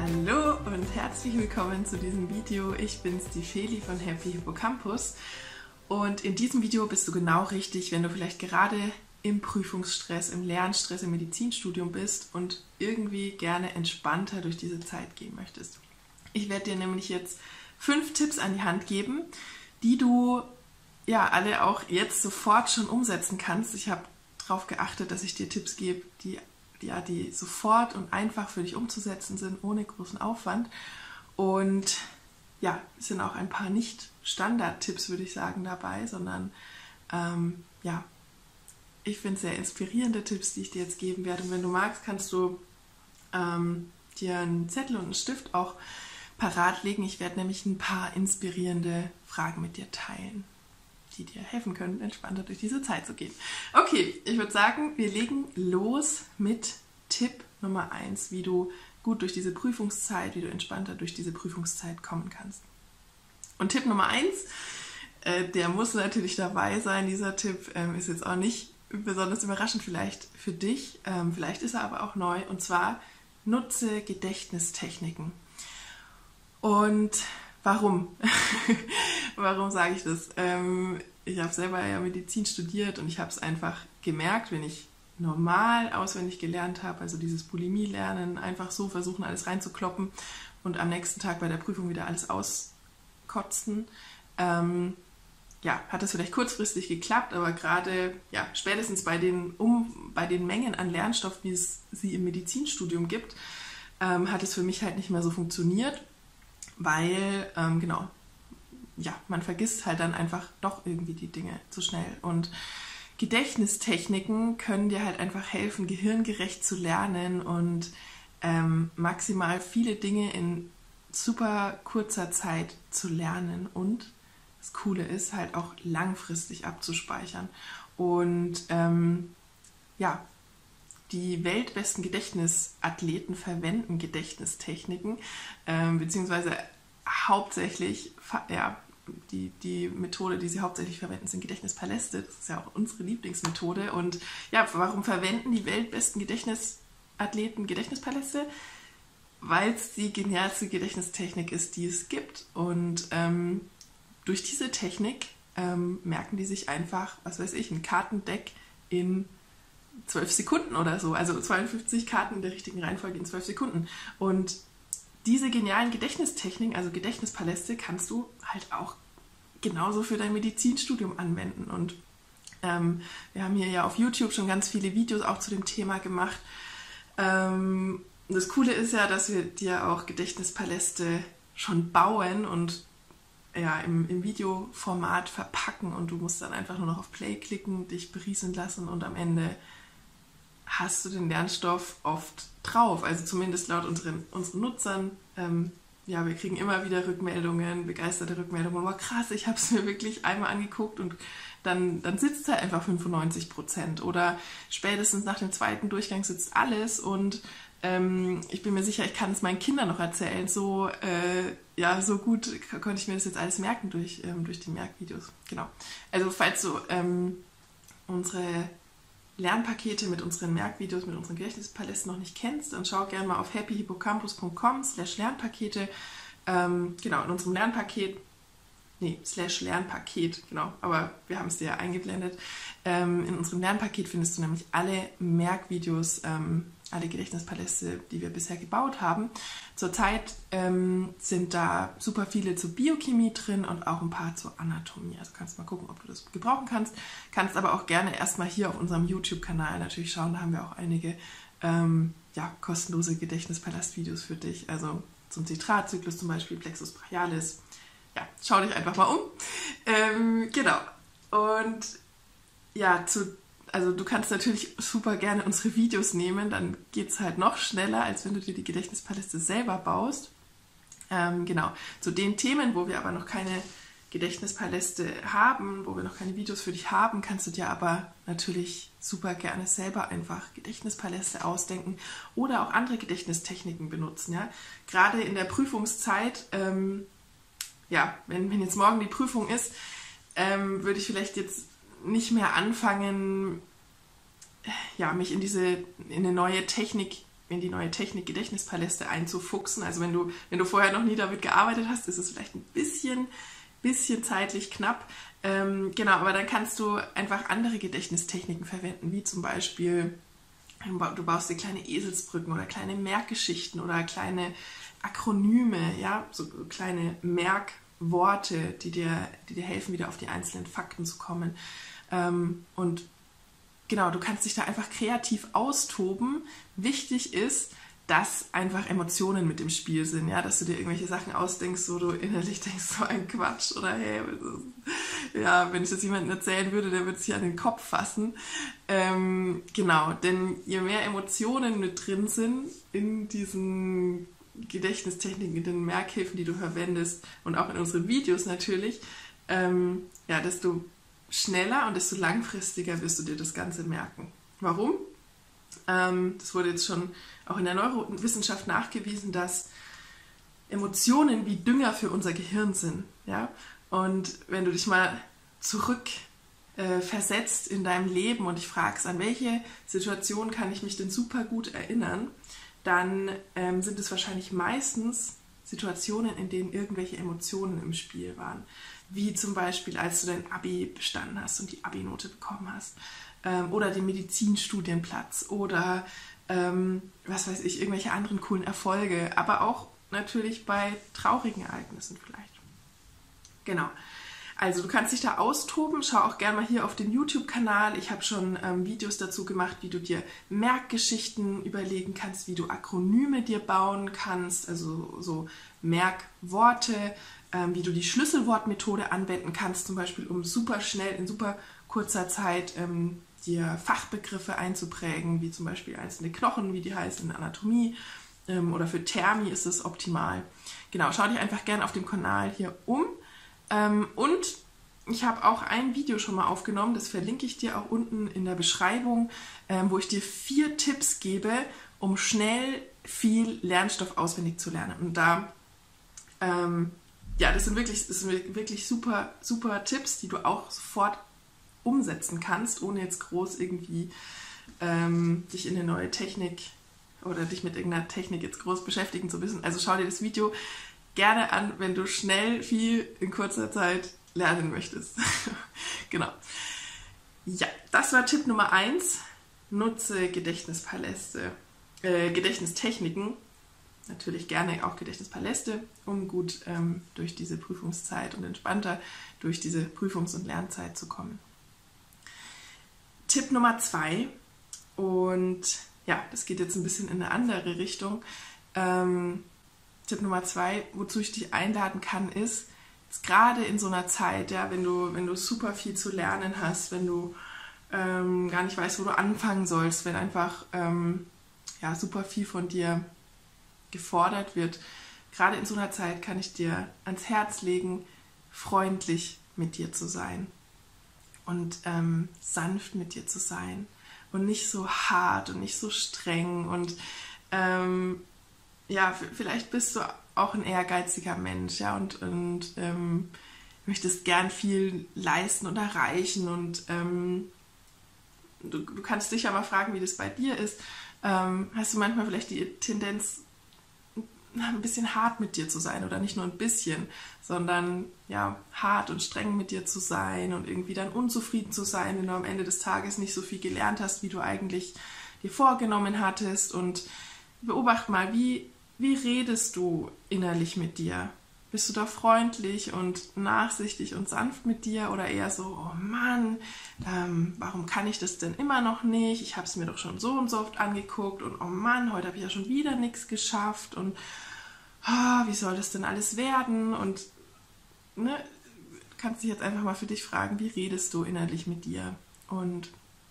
Hallo und herzlich willkommen zu diesem Video. Ich bin's, die Feli von Happy Hippocampus, und in diesem Video bist du genau richtig, wenn du vielleicht gerade im Prüfungsstress, im Lernstress, im Medizinstudium bist und irgendwie gerne entspannter durch diese Zeit gehen möchtest. Ich werde dir nämlich jetzt 5 Tipps an die Hand geben, die du ja alle auch jetzt sofort schon umsetzen kannst. Ich habe darauf geachtet, dass ich dir Tipps gebe, die sofort und einfach für dich umzusetzen sind, ohne großen Aufwand. Und ja, es sind auch ein paar nicht Standard-Tipps, würde ich sagen, dabei, sondern ich finde sehr inspirierende Tipps, die ich dir jetzt geben werde. Und wenn du magst, kannst du dir einen Zettel und einen Stift auch parat legen. Ich werde nämlich ein paar inspirierende Fragen mit dir teilen, die dir helfen können, entspannter durch diese Zeit zu gehen. Okay, ich würde sagen, wir legen los mit Tipp Nummer 1, wie du gut durch diese Prüfungszeit, wie du entspannter durch diese Prüfungszeit kommen kannst. Und Tipp Nummer 1, der muss natürlich dabei sein. Dieser Tipp ist jetzt auch nicht besonders überraschend vielleicht für dich, vielleicht ist er aber auch neu, und zwar nutze Gedächtnistechniken. Und warum? Warum sage ich das? Ich habe selber ja Medizin studiert und ich habe es einfach gemerkt, wenn ich normal auswendig gelernt habe, also dieses Bulimie-Lernen, einfach so versuchen, alles reinzukloppen und am nächsten Tag bei der Prüfung wieder alles auskotzen. Hat das vielleicht kurzfristig geklappt, aber gerade spätestens bei den Mengen an Lernstoff, wie es sie im Medizinstudium gibt, hat es für mich halt nicht mehr so funktioniert, weil man vergisst halt dann einfach doch irgendwie die Dinge zu schnell. Und Gedächtnistechniken können dir halt einfach helfen, gehirngerecht zu lernen und maximal viele Dinge in super kurzer Zeit zu lernen. Und das Coole ist halt auch langfristig abzuspeichern. Und die weltbesten Gedächtnisathleten verwenden Gedächtnistechniken, beziehungsweise hauptsächlich, die Methode, die sie hauptsächlich verwenden, sind Gedächtnispaläste. Das ist ja auch unsere Lieblingsmethode. Und ja, warum verwenden die weltbesten Gedächtnisathleten Gedächtnispaläste? Weil es die genialste Gedächtnistechnik ist, die es gibt. Und durch diese Technik merken die sich einfach, ein Kartendeck in 12 Sekunden oder so. Also 52 Karten in der richtigen Reihenfolge in 12 Sekunden. Und diese genialen Gedächtnistechniken, also Gedächtnispaläste, kannst du halt auch genauso für dein Medizinstudium anwenden. Und wir haben hier ja auf YouTube schon ganz viele Videos auch zu dem Thema gemacht. Das Coole ist ja, dass wir dir auch Gedächtnispaläste schon bauen und im Videoformat verpacken, und du musst dann einfach nur noch auf Play klicken, dich berieseln lassen, und am Ende hast du den Lernstoff oft drauf, also zumindest laut unseren Nutzern. Wir kriegen immer wieder Rückmeldungen, begeisterte Rückmeldungen. Wow, krass, ich habe es mir wirklich einmal angeguckt und dann sitzt halt einfach 95%. Oder spätestens nach dem zweiten Durchgang sitzt alles, und ich bin mir sicher, ich kann es meinen Kindern noch erzählen. So gut konnte ich mir das jetzt alles merken durch die Merkvideos. Genau. Also falls du unsere Lernpakete mit unseren Merkvideos, mit unseren Gedächtnispalästen noch nicht kennst, dann schau gerne mal auf happyhippocampus.com/Lernpaket. In unserem Lernpaket, /Lernpaket, genau, aber wir haben es dir ja eingeblendet. In unserem Lernpaket findest du nämlich alle Merkvideos, alle Gedächtnispaläste, die wir bisher gebaut haben. Zurzeit sind da super viele zur Biochemie drin und auch ein paar zur Anatomie. Also kannst du mal gucken, ob du das gebrauchen kannst. Kannst aber auch gerne erstmal hier auf unserem YouTube-Kanal natürlich schauen. Da haben wir auch einige kostenlose Gedächtnispalast-Videos für dich. Also zum Zitratzyklus zum Beispiel, Plexus brachialis. Ja, schau dich einfach mal um. Genau. Und du kannst natürlich super gerne unsere Videos nehmen, dann geht es halt noch schneller, als wenn du dir die Gedächtnispaläste selber baust. Zu den Themen, wo wir aber noch keine Gedächtnispaläste haben, wo wir noch keine Videos für dich haben, kannst du dir aber natürlich super gerne selber einfach Gedächtnispaläste ausdenken oder auch andere Gedächtnistechniken benutzen. Ja? Gerade in der Prüfungszeit, wenn jetzt morgen die Prüfung ist, würde ich vielleicht jetzt nicht mehr anfangen, mich in eine neue Technik in die neue Technik Gedächtnispaläste einzufuchsen. Also wenn du vorher noch nie damit gearbeitet hast, ist es vielleicht ein bisschen zeitlich knapp. Genau, aber dann kannst du einfach andere Gedächtnistechniken verwenden, wie zum Beispiel, du baust dir kleine Eselsbrücken oder kleine Merkgeschichten oder kleine Akronyme, ja, so kleine Merkworte, die dir helfen, wieder auf die einzelnen Fakten zu kommen. Und genau, du kannst dich da einfach kreativ austoben. Wichtig ist, dass einfach Emotionen mit im Spiel sind, ja, dass du dir irgendwelche Sachen ausdenkst, wo du innerlich denkst, so ein Quatsch oder hey, ja, wenn ich das jemandem erzählen würde, der würde sich an den Kopf fassen. Genau, denn je mehr Emotionen mit drin sind in diesen Gedächtnistechniken, in den Merkhilfen, die du verwendest und auch in unseren Videos natürlich, ja, desto schneller und desto langfristiger wirst du dir das Ganze merken. Warum? Das wurde jetzt schon auch in der Neurowissenschaft nachgewiesen, dass Emotionen wie Dünger für unser Gehirn sind. Ja? Und wenn du dich mal zurück versetzt in deinem Leben und dich fragst, an welche Situation kann ich mich denn super gut erinnern, dann sind es wahrscheinlich meistens Situationen, in denen irgendwelche Emotionen im Spiel waren. Wie zum Beispiel, als du dein Abi bestanden hast und die Abi-Note bekommen hast. Oder den Medizinstudienplatz oder was weiß ich, irgendwelche anderen coolen Erfolge, aber auch natürlich bei traurigen Ereignissen vielleicht. Genau. Also du kannst dich da austoben, schau auch gerne mal hier auf den YouTube-Kanal. Ich habe schon Videos dazu gemacht, wie du dir Merkgeschichten überlegen kannst, wie du Akronyme dir bauen kannst, also so Merkworte, wie du die Schlüsselwortmethode anwenden kannst, zum Beispiel um super schnell, in super kurzer Zeit dir Fachbegriffe einzuprägen, wie zum Beispiel einzelne Knochen, wie die heißen in Anatomie, oder für Thermi ist es optimal. Genau, schau dich einfach gerne auf dem Kanal hier um. Und ich habe auch ein Video schon mal aufgenommen, das verlinke ich dir auch unten in der Beschreibung, wo ich dir 4 Tipps gebe, um schnell viel Lernstoff auswendig zu lernen. Und da, ja, das sind wirklich super, super Tipps, die du auch sofort umsetzen kannst, ohne jetzt groß irgendwie dich in eine neue Technik oder dich mit irgendeiner Technik jetzt groß beschäftigen zu müssen. Also schau dir das Video gerne an, wenn du schnell viel in kurzer Zeit lernen möchtest. Genau. Ja, das war Tipp Nummer 1. Nutze Gedächtnispaläste, Gedächtnistechniken, natürlich gerne auch Gedächtnispaläste, um gut durch diese Prüfungszeit und entspannter durch diese Prüfungs- und Lernzeit zu kommen. Tipp Nummer 2, und ja, das geht jetzt ein bisschen in eine andere Richtung. Tipp Nummer 2, wozu ich dich einladen kann, ist, jetzt gerade in so einer Zeit, ja, wenn du super viel zu lernen hast, wenn du gar nicht weißt, wo du anfangen sollst, wenn einfach ja, super viel von dir gefordert wird, gerade in so einer Zeit kann ich dir ans Herz legen, freundlich mit dir zu sein und sanft mit dir zu sein und nicht so hart und nicht so streng und ja, vielleicht bist du auch ein ehrgeiziger Mensch, ja, und möchtest gern viel leisten und erreichen und du kannst dich ja mal fragen, wie das bei dir ist. Hast du manchmal vielleicht die Tendenz, ein bisschen hart mit dir zu sein oder nicht nur ein bisschen, sondern ja, hart und streng mit dir zu sein und irgendwie dann unzufrieden zu sein, wenn du am Ende des Tages nicht so viel gelernt hast, wie du eigentlich dir vorgenommen hattest, und beobacht mal, wie redest du innerlich mit dir? Bist du da freundlich und nachsichtig und sanft mit dir oder eher so, oh Mann, warum kann ich das denn immer noch nicht? Ich habe es mir doch schon so und so oft angeguckt und oh Mann, heute habe ich ja schon wieder nichts geschafft und wie soll das denn alles werden? Und ne, kannst dich jetzt einfach mal für dich fragen, wie redest du innerlich mit dir? Und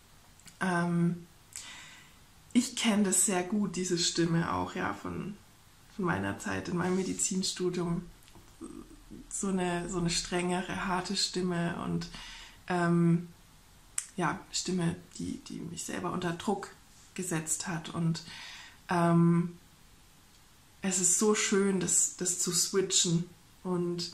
ich kenne das sehr gut, diese Stimme auch, ja, von meiner Zeit in meinem Medizinstudium. So eine strengere, harte Stimme und ja, Stimme, die mich selber unter Druck gesetzt hat. Und es ist so schön, das zu switchen und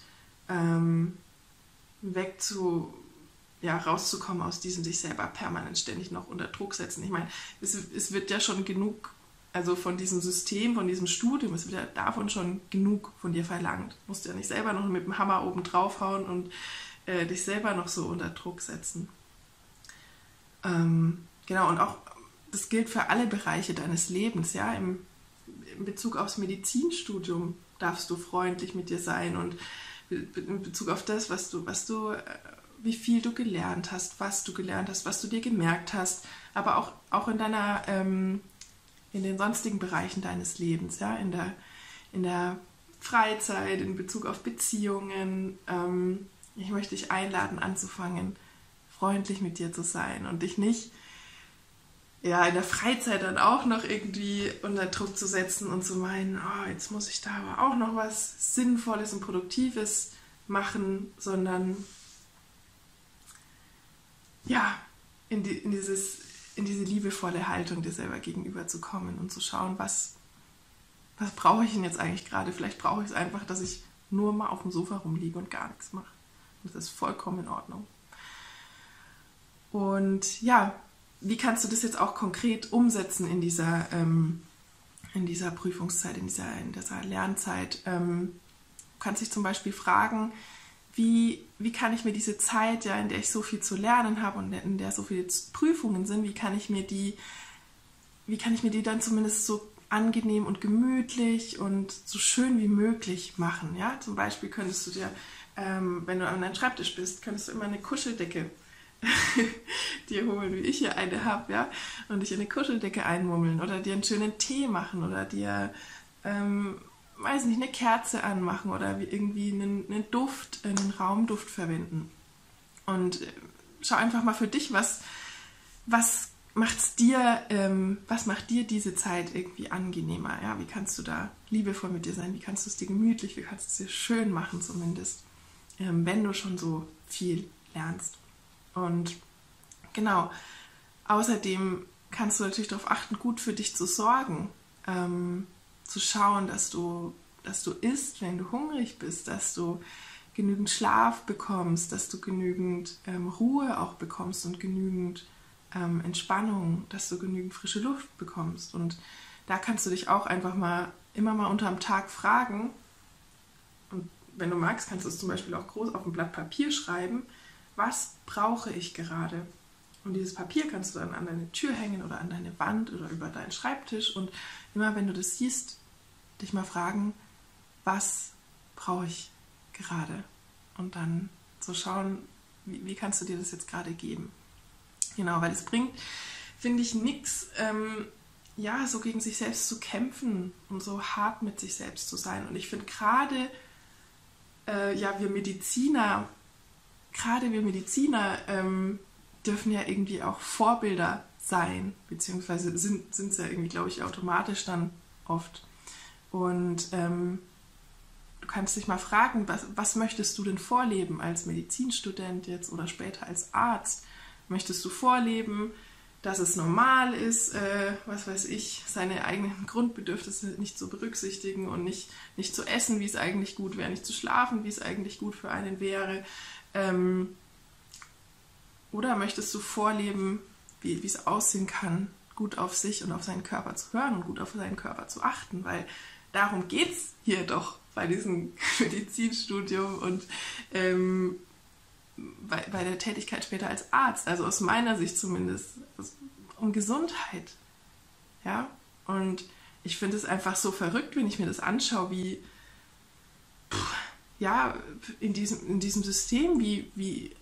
rauszukommen aus diesem sich selber permanent ständig noch unter Druck setzen. Ich meine, es wird ja schon genug Also von diesem System, von diesem Studium ist wieder davon schon genug von dir verlangt. Du musst ja nicht selber noch mit dem Hammer oben draufhauen und dich selber noch so unter Druck setzen. Genau, und auch das gilt für alle Bereiche deines Lebens. Ja? In Bezug aufs Medizinstudium darfst du freundlich mit dir sein und in Bezug auf das, wie viel du gelernt hast, was du dir gemerkt hast, aber auch in deiner in den sonstigen Bereichen deines Lebens, ja, in der Freizeit, in Bezug auf Beziehungen. Ich möchte dich einladen, anzufangen, freundlich mit dir zu sein und dich nicht in der Freizeit dann auch noch irgendwie unter Druck zu setzen und zu meinen, oh, jetzt muss ich da aber auch noch was Sinnvolles und Produktives machen, sondern ja, in diese liebevolle Haltung dir selber gegenüber zu kommen und zu schauen, was brauche ich denn jetzt eigentlich gerade? Vielleicht brauche ich es einfach, dass ich nur mal auf dem Sofa rumliege und gar nichts mache. Das ist vollkommen in Ordnung. Und ja, wie kannst du das jetzt auch konkret umsetzen in dieser Prüfungszeit, in dieser Lernzeit? Du kannst dich zum Beispiel fragen, wie kann ich mir diese Zeit, ja, in der ich so viel zu lernen habe und in der so viele Prüfungen sind, wie kann ich mir die dann zumindest so angenehm und gemütlich und so schön wie möglich machen. Ja? Zum Beispiel könntest du dir, wenn du an deinem Schreibtisch bist, könntest du immer eine Kuscheldecke dir holen, wie ich hier eine habe, ja, und dich in eine Kuscheldecke einmummeln oder dir einen schönen Tee machen oder dir, weiß nicht, eine Kerze anmachen oder irgendwie einen Duft, einen Raumduft verwenden. Und schau einfach mal für dich, was macht dir diese Zeit irgendwie angenehmer? Ja? Wie kannst du da liebevoll mit dir sein? Wie kannst du es dir gemütlich, wie kannst du es dir schön machen zumindest, wenn du schon so viel lernst? Und genau, außerdem kannst du natürlich darauf achten, gut für dich zu sorgen, zu schauen, dass du isst, wenn du hungrig bist, dass du genügend Schlaf bekommst, dass du genügend Ruhe auch bekommst und genügend Entspannung, dass du genügend frische Luft bekommst. Und da kannst du dich auch einfach immer mal unterm Tag fragen, und wenn du magst, kannst du es zum Beispiel auch groß auf ein Blatt Papier schreiben, was brauche ich gerade? Und dieses Papier kannst du dann an deine Tür hängen oder an deine Wand oder über deinen Schreibtisch und immer wenn du das siehst, dich mal fragen, was brauche ich gerade? Und dann so schauen, wie kannst du dir das jetzt gerade geben? Genau, weil es bringt, finde ich, nichts, so gegen sich selbst zu kämpfen und so hart mit sich selbst zu sein. Und ich finde gerade, wir Mediziner dürfen ja irgendwie auch Vorbilder sein, beziehungsweise sind es ja irgendwie, glaube ich, automatisch dann oft. Und du kannst dich mal fragen, was möchtest du denn vorleben als Medizinstudent jetzt oder später als Arzt? Möchtest du vorleben, dass es normal ist, seine eigenen Grundbedürfnisse nicht zu berücksichtigen und nicht zu essen, wie es eigentlich gut wäre, nicht zu schlafen, wie es eigentlich gut für einen wäre? Oder möchtest du vorleben, wie es aussehen kann, gut auf sich und auf seinen Körper zu hören und gut auf seinen Körper zu achten? Weil darum geht es hier doch bei diesem Medizinstudium und bei der Tätigkeit später als Arzt, also aus meiner Sicht zumindest, um Gesundheit. Ja? Und ich finde es einfach so verrückt, wenn ich mir das anschaue, wie in diesem System, wie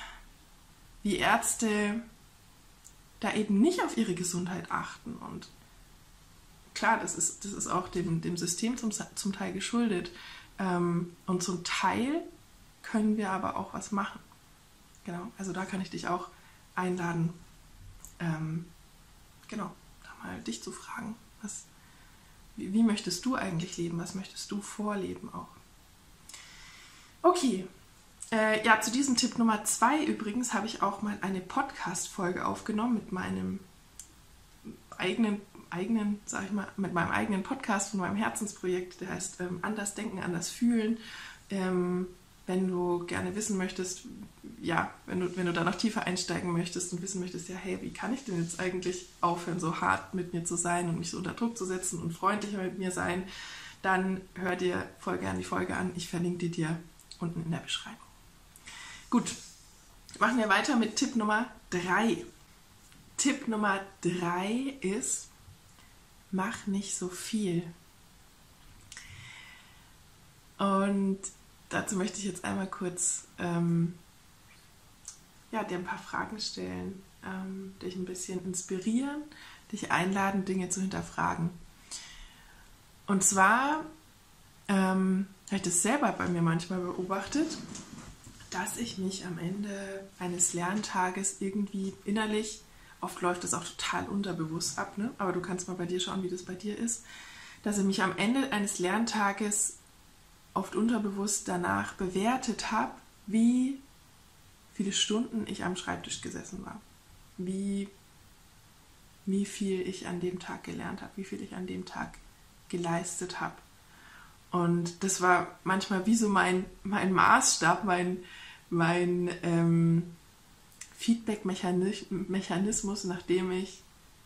Ärzte da eben nicht auf ihre Gesundheit achten. Und klar, das ist auch dem System zum Teil geschuldet. Und zum Teil können wir aber auch was machen. Genau, also da kann ich dich auch einladen, da mal dich zu fragen, wie möchtest du eigentlich leben, was möchtest du vorleben auch. Okay, zu diesem Tipp Nummer 2 übrigens habe ich auch mal eine Podcast-Folge aufgenommen mit meinem eigenen, mit meinem eigenen Podcast von meinem Herzensprojekt, der heißt Anders Denken, Anders Fühlen. wenn du gerne wissen möchtest, ja, wenn du da noch tiefer einsteigen möchtest und wissen möchtest, ja, hey, wie kann ich denn jetzt eigentlich aufhören, so hart mit mir zu sein und mich so unter Druck zu setzen und freundlicher mit mir sein, dann hör dir voll gerne die Folge an. Ich verlinke die dir unten in der Beschreibung. Gut, machen wir weiter mit Tipp Nummer 3. Tipp Nummer 3 ist, mach nicht so viel. Und dazu möchte ich jetzt einmal kurz dir ein paar Fragen stellen, dich ein bisschen inspirieren, dich einladen, Dinge zu hinterfragen. Und zwar habe ich das selber bei mir manchmal beobachtet, dass ich mich am Ende eines Lerntages irgendwie innerlich, oft läuft das auch total unterbewusst ab, ne? Aber du kannst mal bei dir schauen, wie das bei dir ist, dass ich mich am Ende eines Lerntages oft unterbewusst danach bewertet habe, wie viele Stunden ich am Schreibtisch gesessen war, wie viel ich an dem Tag gelernt habe, wie viel ich an dem Tag geleistet habe. Und das war manchmal wie so mein Maßstab, mein Feedback-Mechanismus, nachdem ich,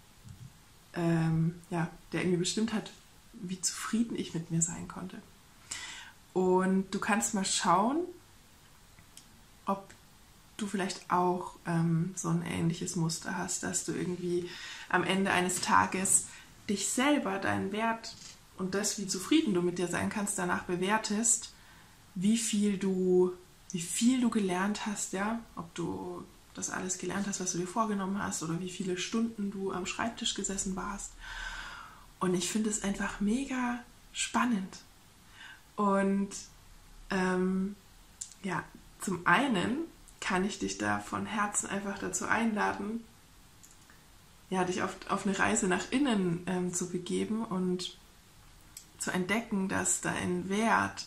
der irgendwie bestimmt hat, wie zufrieden ich mit mir sein konnte. Und du kannst mal schauen, ob du vielleicht auch so ein ähnliches Muster hast, dass du irgendwie am Ende eines Tages dich selber, deinen Wert und das, wie zufrieden du mit dir sein kannst, danach bewertest, wie viel du gelernt hast, ja, ob du das alles gelernt hast, was du dir vorgenommen hast, oder wie viele Stunden du am Schreibtisch gesessen warst. Und ich finde es einfach mega spannend. Und zum einen kann ich dich da von Herzen einfach dazu einladen, ja, dich auf eine Reise nach innen zu begeben und zu entdecken, dass dein Wert,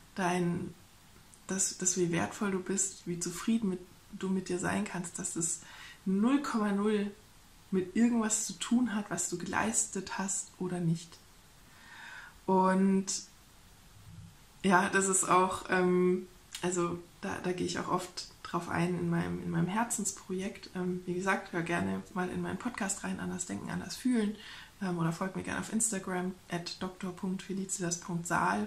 dass wie wertvoll du bist, wie zufrieden du mit dir sein kannst, dass es 0,0 mit irgendwas zu tun hat, was du geleistet hast oder nicht. Und ja, das ist auch, da gehe ich auch oft drauf ein in meinem Herzensprojekt. Wie gesagt, hör gerne mal in meinen Podcast rein, anders denken, anders fühlen, oder folg mir gerne auf Instagram @dr.felicitas.saal.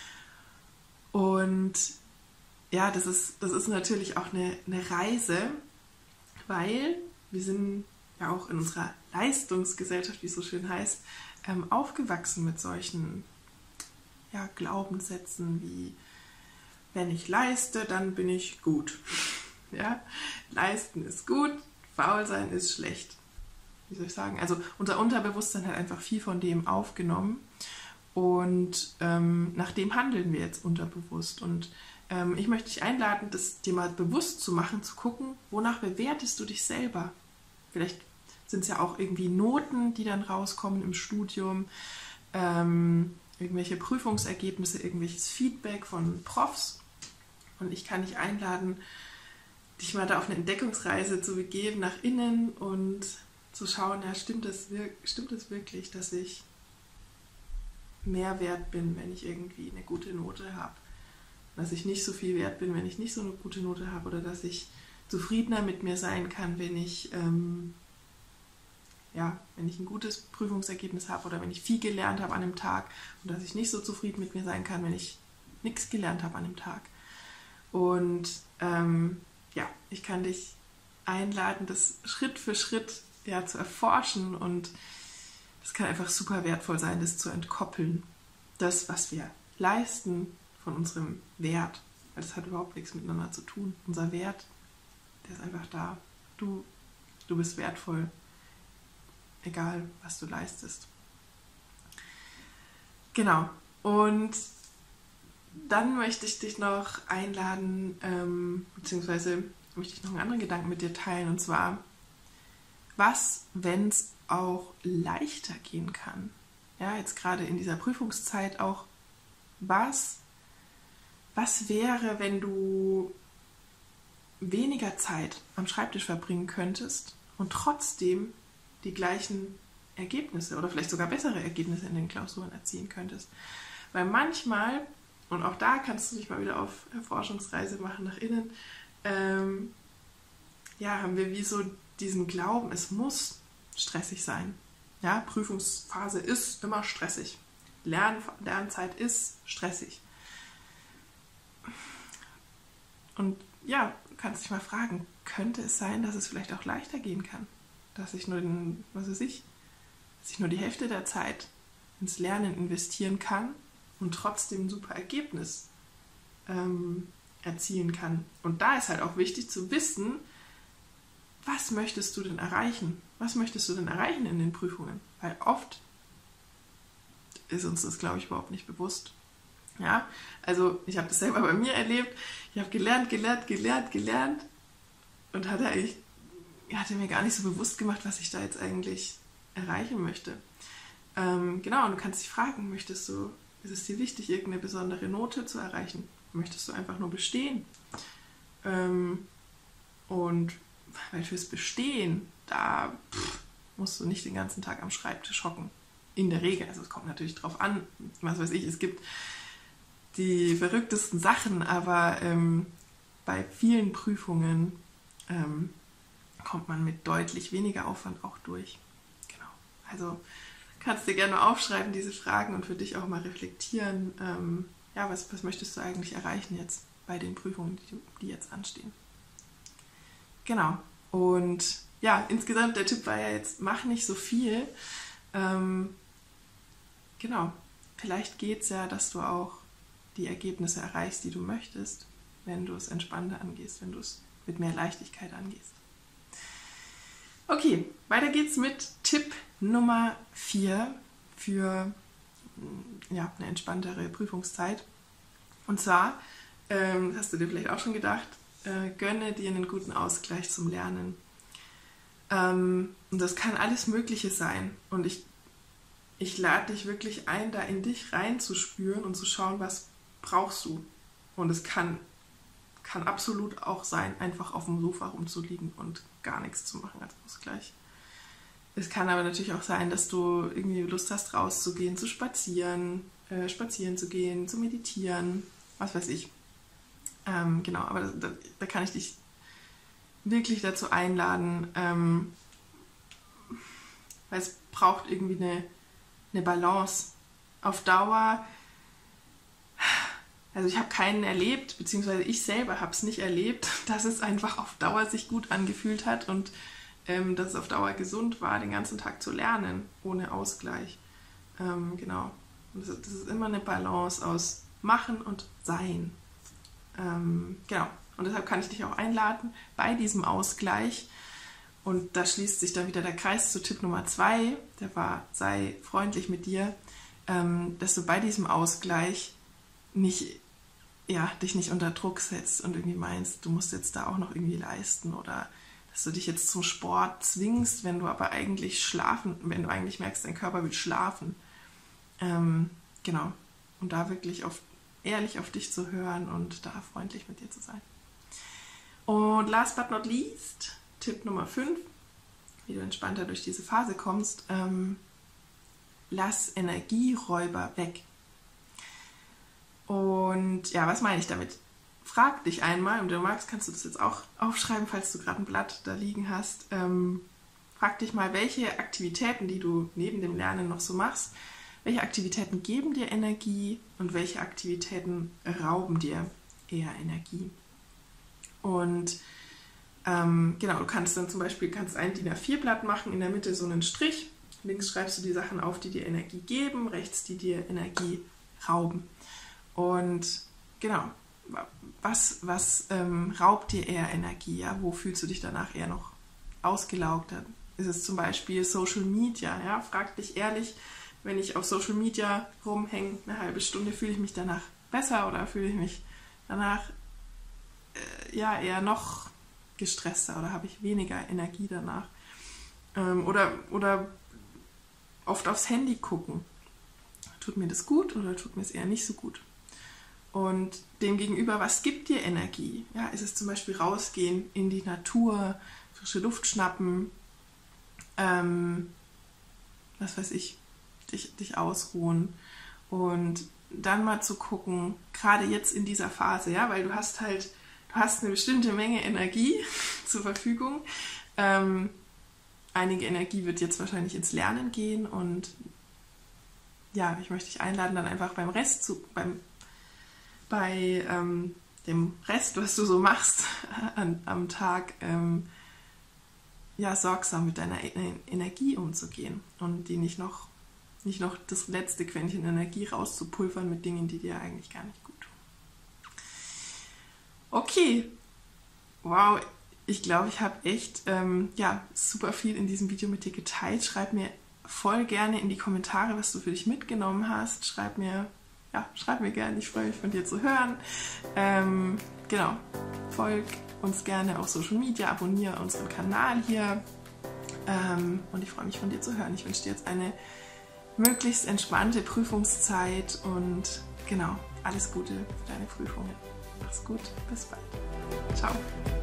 Und ja, das ist natürlich auch eine Reise, weil wir sind ja auch in unserer Leistungsgesellschaft, wie es so schön heißt, aufgewachsen mit solchen Glaubenssätzen wie: Wenn ich leiste, dann bin ich gut. Ja? Leisten ist gut, faul sein ist schlecht. Wie soll ich sagen? Also unser Unterbewusstsein hat einfach viel von dem aufgenommen und nach dem handeln wir jetzt unterbewusst. Und ich möchte dich einladen, das dir mal bewusst zu machen, zu gucken, wonach bewertest du dich selber? Vielleicht sind es ja auch irgendwie Noten, die dann rauskommen im Studium, irgendwelche Prüfungsergebnisse, irgendwelches Feedback von Profs. Und ich kann dich einladen, dich mal da auf eine Entdeckungsreise zu begeben, nach innen und zu schauen, ja, stimmt es wirklich, dass ich mehr wert bin, wenn ich irgendwie eine gute Note habe? Dass ich nicht so viel wert bin, wenn ich nicht so eine gute Note habe? Oder dass ich zufriedener mit mir sein kann, wenn ich ein gutes Prüfungsergebnis habe oder wenn ich viel gelernt habe an einem Tag, und dass ich nicht so zufrieden mit mir sein kann, wenn ich nichts gelernt habe an einem Tag. Und ich kann dich einladen, das Schritt für Schritt zu erforschen, und es kann einfach super wertvoll sein, das zu entkoppeln. Das, was wir leisten, von unserem Wert, weil das hat überhaupt nichts miteinander zu tun. Unser Wert, der ist einfach da. Du bist wertvoll, egal was du leistest. Genau. Und dann möchte ich dich noch einladen, beziehungsweise möchte ich noch einen anderen Gedanken mit dir teilen, und zwar: Was, wenn es auch leichter gehen kann? Ja, jetzt gerade in dieser Prüfungszeit auch, was wäre, wenn du weniger Zeit am Schreibtisch verbringen könntest und trotzdem die gleichen Ergebnisse oder vielleicht sogar bessere Ergebnisse in den Klausuren erzielen könntest? Weil manchmal Und auch da kannst du dich mal wieder auf Erforschungsreise machen nach innen. Haben wir wie so diesen Glauben, es muss stressig sein. Ja, Prüfungsphase ist immer stressig. Lernzeit ist stressig. Und ja, du kannst dich mal fragen, könnte es sein, dass es vielleicht auch leichter gehen kann? Dass ich nur die Hälfte der Zeit ins Lernen investieren kann und trotzdem ein super Ergebnis erzielen kann. Und da ist halt auch wichtig zu wissen, was möchtest du denn erreichen? Was möchtest du denn erreichen in den Prüfungen? Weil oft ist uns das, glaube ich, überhaupt nicht bewusst. Ja, also ich habe das selber bei mir erlebt. Ich habe gelernt und hatte mir gar nicht so bewusst gemacht, was ich da jetzt eigentlich erreichen möchte. Und du kannst dich fragen, ist es dir wichtig, irgendeine besondere Note zu erreichen? Möchtest du einfach nur bestehen? Weil fürs Bestehen, da musst du nicht den ganzen Tag am Schreibtisch hocken. In der Regel. Also es kommt natürlich drauf an, was weiß ich, es gibt die verrücktesten Sachen, aber bei vielen Prüfungen kommt man mit deutlich weniger Aufwand auch durch. Genau. Also kannst dir gerne mal aufschreiben, diese Fragen, und für dich auch mal reflektieren, was möchtest du eigentlich erreichen jetzt bei den Prüfungen, die jetzt anstehen. Genau. Und ja, insgesamt der Tipp war ja jetzt, mach nicht so viel. Vielleicht geht es ja, dass du auch die Ergebnisse erreichst, die du möchtest, wenn du es entspannter angehst, wenn du es mit mehr Leichtigkeit angehst. Okay, weiter geht's mit Tipp Nummer 4 für eine entspanntere Prüfungszeit. Und zwar, hast du dir vielleicht auch schon gedacht, gönne dir einen guten Ausgleich zum Lernen. Und das kann alles Mögliche sein. Und ich lade dich wirklich ein, da in dich reinzuspüren und zu schauen, was brauchst du. Und es kann absolut auch sein, einfach auf dem Sofa rumzuliegen und gar nichts zu machen als Ausgleich. Es kann aber natürlich auch sein, dass du irgendwie Lust hast, rauszugehen, zu spazieren zu gehen, zu meditieren, was weiß ich. Aber da kann ich dich wirklich dazu einladen, weil es braucht irgendwie eine Balance. Auf Dauer, also ich habe keinen erlebt, beziehungsweise ich selber habe es nicht erlebt, dass es einfach auf Dauer sich gut angefühlt hat und dass es auf Dauer gesund war, den ganzen Tag zu lernen, ohne Ausgleich. Und das ist immer eine Balance aus Machen und Sein. Und deshalb kann ich dich auch einladen, bei diesem Ausgleich, und da schließt sich dann wieder der Kreis zu Tipp Nummer 2, der war, sei freundlich mit dir, dass du bei diesem Ausgleich dich nicht unter Druck setzt und irgendwie meinst, du musst jetzt da auch noch irgendwie leisten, oder dass du dich jetzt zum Sport zwingst, wenn du eigentlich merkst, dein Körper will schlafen. Und da wirklich ehrlich auf dich zu hören und da freundlich mit dir zu sein. Und last but not least, Tipp Nummer 5, wie du entspannter durch diese Phase kommst, lass Energieräuber weg. Und ja, was meine ich damit? Frag dich einmal, und wenn du magst, kannst du das jetzt auch aufschreiben, falls du gerade ein Blatt da liegen hast. Frag dich mal, welche Aktivitäten, die du neben dem Lernen noch so machst, welche Aktivitäten geben dir Energie und welche Aktivitäten rauben dir eher Energie. Und du kannst dann zum Beispiel ein DIN A4-Blatt machen, in der Mitte so einen Strich. Links schreibst du die Sachen auf, die dir Energie geben, rechts die dir Energie rauben. Und was raubt dir eher Energie? Ja? Wo fühlst du dich danach eher noch ausgelaugt? Ist es zum Beispiel Social Media? Ja? Frag dich ehrlich, wenn ich auf Social Media rumhänge, eine halbe Stunde, fühle ich mich danach besser oder fühle ich mich danach eher noch gestresster oder habe ich weniger Energie danach? Oder oft aufs Handy gucken. Tut mir das gut oder tut mir es eher nicht so gut? Und demgegenüber, was gibt dir Energie? Ja, ist es zum Beispiel rausgehen in die Natur, frische Luft schnappen, was weiß ich, dich ausruhen und dann mal zu gucken, gerade jetzt in dieser Phase, ja, weil du hast eine bestimmte Menge Energie zur Verfügung. Einige Energie wird jetzt wahrscheinlich ins Lernen gehen und ja, ich möchte dich einladen, dann einfach bei dem Rest, was du so machst am Tag, ja, sorgsam mit deiner Energie umzugehen und die nicht noch das letzte Quäntchen Energie rauszupulvern mit Dingen, die dir eigentlich gar nicht gut tun. Okay, wow, ich glaube, ich habe echt super viel in diesem Video mit dir geteilt. Schreib mir voll gerne in die Kommentare, was du für dich mitgenommen hast. Schreib mir gerne, ich freue mich von dir zu hören. Genau, folg uns gerne auf Social Media, abonniere unseren Kanal hier und ich freue mich von dir zu hören. Ich wünsche dir jetzt eine möglichst entspannte Prüfungszeit und genau, alles Gute für deine Prüfungen. Mach's gut, bis bald. Ciao.